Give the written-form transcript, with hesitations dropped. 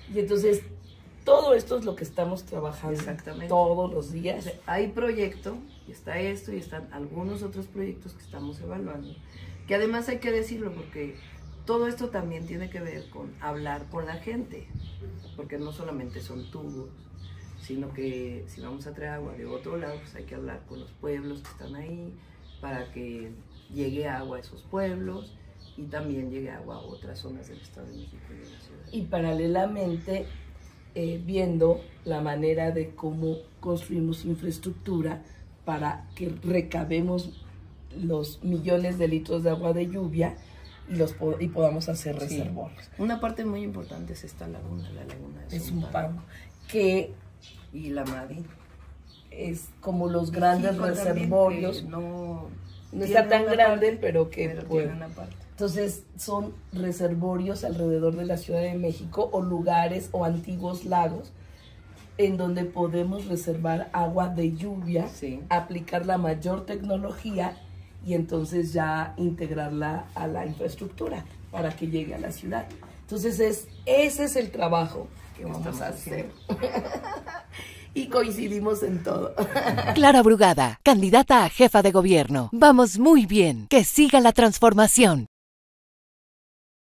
Y entonces, todo esto es lo que estamos trabajando Exactamente. todos los días. O sea, hay proyecto, y está esto, y están algunos otros proyectos que estamos evaluando, que además hay que decirlo porque todo esto también tiene que ver con hablar con la gente, porque no solamente son tubos, sino que si vamos a traer agua de otro lado, pues hay que hablar con los pueblos que están ahí, para que llegue agua a esos pueblos, y también llegue agua a otras zonas del Estado de México y de la ciudad. Y paralelamente, viendo la manera de cómo construimos infraestructura para que recabemos los millones de litros de agua de lluvia y podamos hacer reservorios. Sí. Una parte muy importante es esta laguna, la laguna de Zumpango, que y la Madi. es como los grandes Sí, reservorios. No está tan grande, parte, pero que tiene una parte. Entonces son reservorios alrededor de la Ciudad de México o lugares o antiguos lagos en donde podemos reservar agua de lluvia, sí, aplicar la mayor tecnología y entonces ya integrarla a la infraestructura para que llegue a la ciudad. Entonces ese es el trabajo que vamos a hacer. Y coincidimos en todo. Clara Brugada, candidata a jefa de gobierno. Vamos muy bien. Que siga la transformación.